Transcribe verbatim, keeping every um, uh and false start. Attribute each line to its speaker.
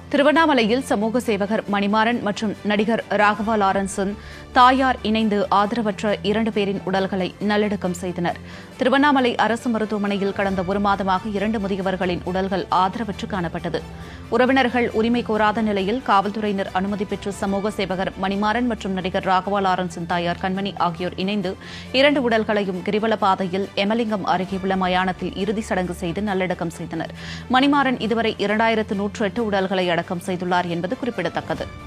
Speaker 1: திருவண்ணாமலையில் சமூக சேவகர் மணிமாறன் மற்றும் நடிகர் ராகவா லாரன்ஸின் தாயார் இணைந்து ஆதரவற்ற இரண்டு பேரின் உடல்களை நல்லடக்கம் செய்தனர். திருவண்ணாமலை அரசு மருத்துவமனையில் கடந்த ஒரு மாதமாக இரண்டு முதியவர்களின் உடல்கள் ஆதரவற்று காணப்பட்டது. உறவினர்கள் உரிமை கோராத நிலையில் காவல்துறையினர் அனுமதி பெற்று சமூக சேவகர் மணிமாறன் மற்றும் நடிகர் ராகவா லாரன்ஸின் தாயார் கண்மணி ஆகியோர் இணைந்து இரண்டு உடல்களையும் கிரிவல பாதையில் எமலிங்கம் அருகே உள்ள மயானத்தில் இறுதிச் சடங்கு செய்து நல்லடக்கம் செய்தனர். மணிமாறன் இதுவரை இரண்டாயிரத்து நூற்று எட்டு உடல்களை அடக்கம் செய்துள்ளார் என்பது குறிப்பிடத்தக்கது.